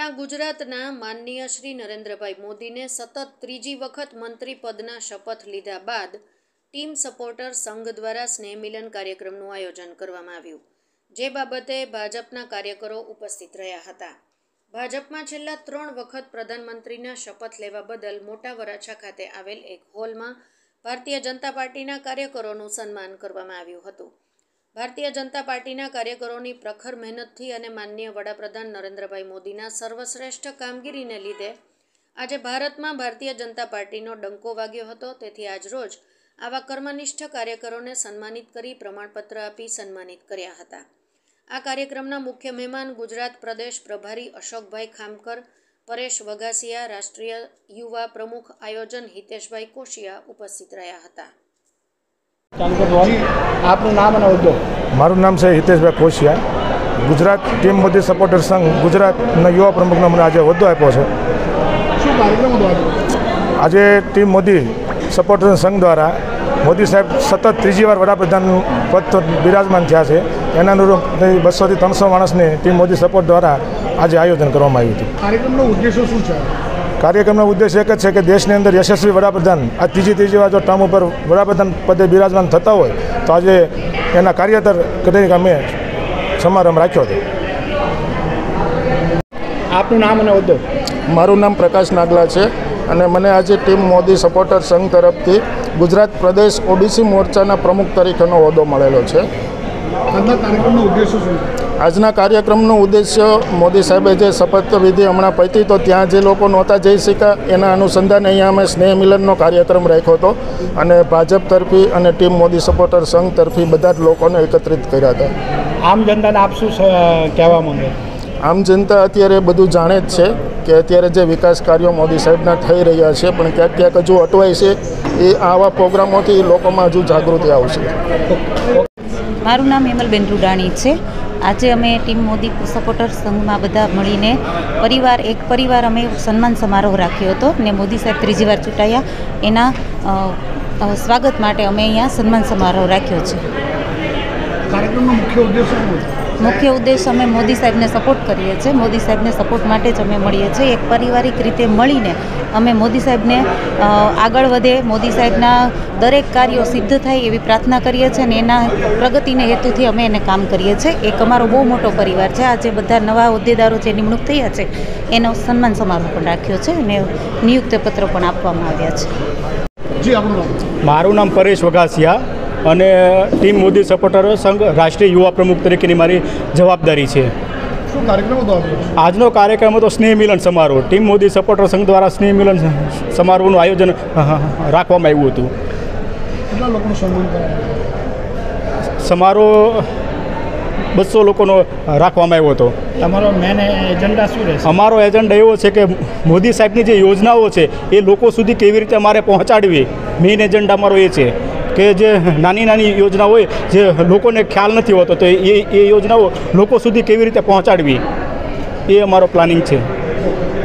ગુજરાતના માનનીય શ્રી નરેન્દ્રભાઈ મોદીને સતત ત્રીજી વખત મંત્રી પદના શપથ લીધા બાદ ટીમ સપોર્ટર સંઘ દ્વારા સ્નેહ મિલન કાર્યક્રમનું આયોજન કરવામાં આવ્યું, જે બાબતે ભાજપના કાર્યકરો ઉપસ્થિત રહ્યા હતા. ભાજપમાં છેલ્લા 3 વખત પ્રધાનમંત્રીના શપથ લેવા બદલ મોટા વરાછા ખાતે આવેલ એક હોલમાં ભારતીય જનતા પાર્ટીના કાર્યકરોનું સન્માન કરવામાં આવ્યું હતું. ભારતીય જનતા પાર્ટીના કાર્યકરોની પ્રખર મહેનતથી અને માનનીય વડાપ્રધાન નરેન્દ્રભાઈ મોદીના સર્વશ્રેષ્ઠ કામગીરીને લીધે આજે ભારતમાં ભારતીય જનતા પાર્ટીનો ડંકો વાગ્યો હતો. તેથી આજરોજ આવા કર્મનિષ્ઠ કાર્યકરોને સન્માનિત કરી પ્રમાણપત્ર આપી સન્માનિત કર્યા હતા. આ કાર્યક્રમના મુખ્ય મહેમાન ગુજરાત પ્રદેશ પ્રભારી અશોકભાઈ ખામકર, પરેશ વઘાસિયા, રાષ્ટ્રીય યુવા પ્રમુખ આયોજન હિતેશભાઈ કોશિયા ઉપસ્થિત રહ્યા હતા. આપનું નામ અને હોદ્દો? મારું નામ છે હિતેશભાઈ કોશિયા. ગુજરાત ટીમ મોદી સપોર્ટર સંઘ ગુજરાતના યુવા પ્રમુખનો મને આજે હોદ્દો આપ્યો છે. શું કાર્યક્રમ હતો આજે ટીમ મોદી સપોર્ટર સંઘ દ્વારા મોદી સાહેબ સતત ત્રીજી વાર વડાપ્રધાન પદ બિરાજમાન થયા છે. એના અનુરૂપ 200 થી 300 માણસની ટીમ મોદી સપોર્ટ દ્વારા આજે આયોજન કરવામાં આવ્યું હતું. કાર્યક્રમનો ઉદ્દેશ્ય શું છે? કાર્યક્રમનો ઉદ્દેશ્ય એક જ છે કે દેશની અંદર યશસ્વી વડાપ્રધાન આ ત્રીજી વાર જો ટર્મ ઉપર વડાપ્રધાન પદે બિરાજમાન થતા હોય તો આજે એના કાર્યકર તરીકે અમે સમારંભ રાખ્યો હતો. આપનું નામ અને હોદ્દો? મારું નામ પ્રકાશ નાગલા છે અને મને આજે ટીમ મોદી સપોર્ટર સંઘ તરફથી ગુજરાત પ્રદેશ ઓબીસી મોરચાના પ્રમુખ તરીકેનો હોદ્દો મળેલો છે. આજના કાર્યક્રમનો ઉદ્દેશ્ય શું? આજના કાર્યક્રમનો ઉદ્દેશ્ય મોદી સાહેબે જે શપથવિધિ હમણાં પતી તો ત્યાં જે લોકો નહોતા જઈ શક્યા એના અનુસંધાને અહીંયા અમે સ્નેહ મિલનનો કાર્યક્રમ રાખ્યો હતો અને ભાજપ તરફી અને ટીમ મોદી સપોર્ટર સંઘ તરફી બધા જ લોકોને એકત્રિત કર્યા હતા. આમ જનતાને આપ શું કહેવા માંગે? આમ જનતા અત્યારે બધું જાણે જ છે કે અત્યારે જે વિકાસ કાર્યો મોદી સાહેબના થઈ રહ્યા છે પણ ક્યાંક હજુ અટવાય છે. એ આવા પ્રોગ્રામોથી લોકોમાં હજુ જાગૃતિ આવશે. મારું નામ હેમલબેન રૂડાણી છે. આજે અમે ટીમ મોદી સપોર્ટર સંઘમાં બધા મળીને એક પરિવાર અમે સન્માન સમારોહ રાખ્યો હતો ને મોદી સાહેબ ત્રીજી વાર ચૂંટાયા એના સ્વાગત માટે અમે અહીંયા સન્માન સમારોહ રાખ્યો છે. કાર્યક્રમનો મુખ્ય ઉદ્દેશ્ય શું છે? મુખ્ય ઉદ્દેશ અમે મોદી સાહેબને સપોર્ટ કરીએ છીએ. મોદી સાહેબને સપોર્ટ માટે જ અમે મળીએ છીએ. એક પારિવારિક રીતે મળીને અમે મોદી સાહેબને આગળ વધે, મોદી સાહેબના દરેક કાર્યો સિદ્ધ થાય એવી પ્રાર્થના કરીએ છીએ અને એના પ્રગતિને હેતુથી અમે એને કામ કરીએ છીએ. એક અમારો બહુ મોટો પરિવાર છે. આજે બધા નવા હોદ્દેદારો જે નિમણૂક થયા છે એનો સન્માન સમારોહ પણ રાખ્યો છે અને નિયુક્ત પત્રો પણ આપવામાં આવ્યા છે. જી, આપનું નામ? મારું નામ પરેશ વઘાસિયા અને ટીમ મોદી સપોર્ટર સંઘ રાષ્ટ્રીય યુવા પ્રમુખ તરીકેની મારી જવાબદારી છે. શું કાર્યક્રમ હતો આજનો કાર્યક્રમ હતો સ્નેહ મિલન સમારોહ. ટીમ મોદી સપોર્ટર સંઘ દ્વારા સ્નેહ મિલન સમારોહનું આયોજન રાખવામાં આવ્યું હતું. કેટલા લોકોનું સન્માન કરવામાં? સમારોહ 200 લોકોનો રાખવામાં આવ્યો હતો. તમારો મેન એજન્ડા શું રહેશે? અમારો એજન્ડા એવો છે કે મોદી સાહેબની જે યોજનાઓ છે એ લોકો સુધી કેવી રીતે અમારે પહોંચાડવી, મેઇન એજન્ડા અમારો એ છે કે જે નાની યોજના હોય જે લોકોને ખ્યાલ નથી હોતો તો એ યોજનાઓ લોકો સુધી કેવી રીતે પહોંચાડવી એ અમારો પ્લાનિંગ છે.